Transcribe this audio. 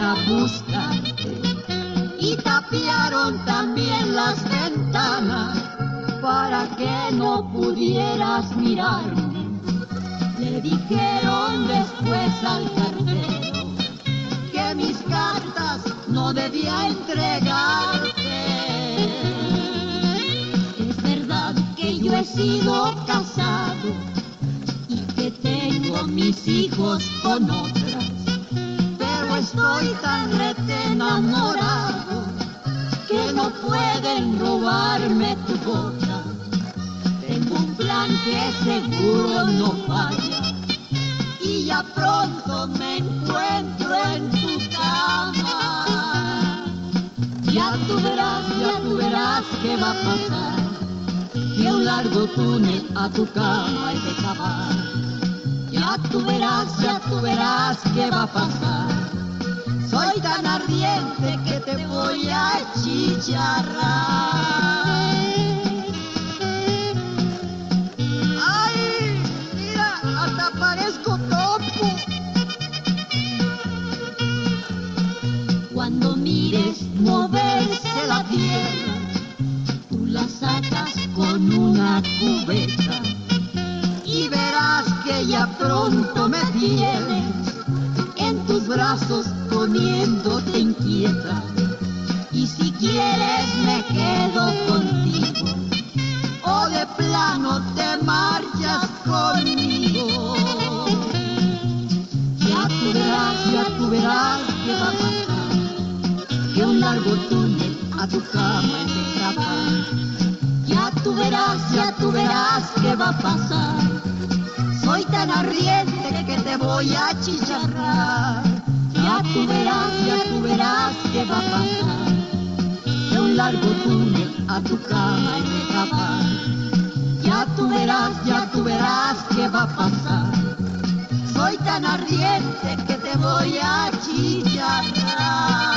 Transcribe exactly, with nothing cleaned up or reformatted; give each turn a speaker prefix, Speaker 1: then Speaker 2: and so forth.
Speaker 1: para buscarte y tapiaron también las ventanas para que no pudieras mirarme. Le dijeron después al cartero que mis cartas no debía entregarte. Es verdad que yo he sido casado y que tengo mis hijos con otras, pero estoy tan rete enamorado que no pueden robarme tu boca. Tengo un plan que seguro no falla y ya pronto me encuentro en tu cama. Ya tú verás, ya tú verás qué va a pasar, que un largo túnel a tu cama hay que cavar. Ya tú verás, ya tú verás qué va a pasar. Soy tan ardiente que te voy a achicharrar. ¡Ay! Mira, hasta parezco topo. Cuando mires moverse la tierra, tú la sacas con una cubeta y verás que ya pronto me tienes en tus brazos poniéndote inquieta. Y si quieres me quedo contigo o de plano te marchas conmigo. Ya tú verás, ya tú verás qué va a pasar, que un largo túnel a tu cama es de escapar. Ya tú verás, ya tú verás qué va a pasar. Soy tan ardiente que te voy a achicharrar. Ya tú verás, ya tú verás qué va a pasar, que un largo túnel a tu cama hay que escapar. Ya tú verás, ya tú verás qué va a pasar. Soy tan ardiente que te voy a achicharrar.